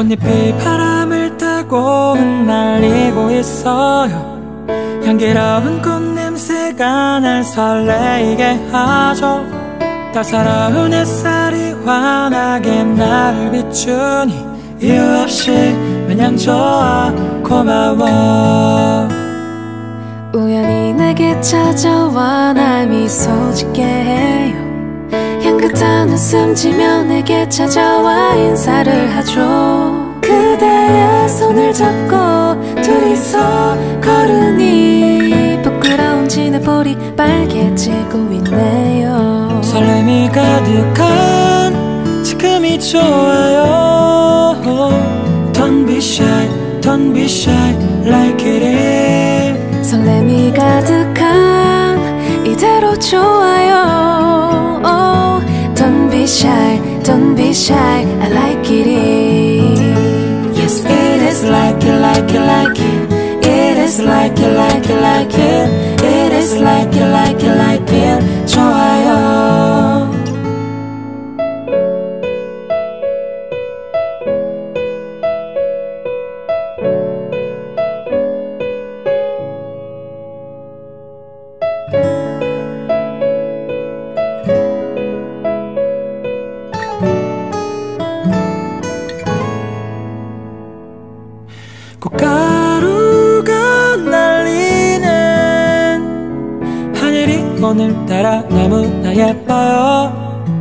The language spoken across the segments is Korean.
꽃잎이 바람을 타고 흩날리고 있어요. 향기로운 꽃냄새가 날 설레이게 하죠. 따사로운 햇살이 환하게 나를 비추니 이유 없이 마냥 좋아. 고마워. 우연히 내게 찾아와 날 미소 짓게 해요. 향긋한 웃음 지며 내게 찾아와 인사를 하죠. 그대의 손을 잡고 둘이서 걸으니 부끄러운 지내 볼이 빨개지고 있네요. 설렘이 가득한 지금이 좋아요. Don't be shy, don't be shy like it is. 설렘이 가득한 이대로 좋아요. Oh, don't be shy, don't be shy, I like it is. Yes, it is like it, like it, like it. It is like it, like it, like it. It is like it, like it, like it. 좋아요. 꽃가루가 날리는 하늘이 오늘따라 너무나 예뻐요.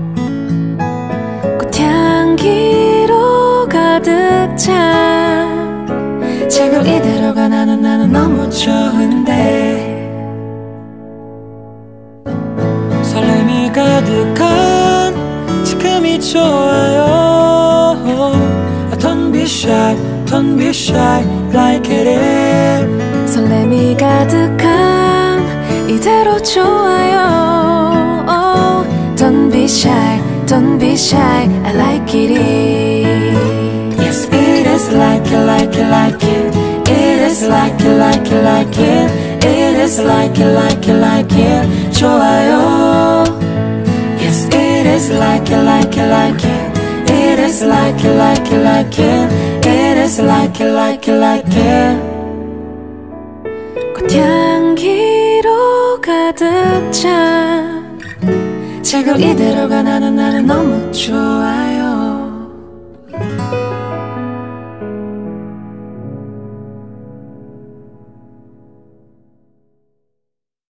꽃향기로 가득 찬 지금 이대로가 나는 너무 좋은데. 설렘이 가득한 지금이 좋아요. Don't be shy, don't be shy like it is. 설렘이 가득한 이대로 좋아요. Oh, don't be shy, don't be shy, I like it is. Yes, it is like it, like it, like it. It is like it, like it, like it. It is like it, like it, like it. 좋아요. Yes, it is like it, like it, like it. It is like it, like it, like it. It is like it, like it, like it. 꽃향기로 가득 찬 지금 이대로가 나는 너무 좋아요.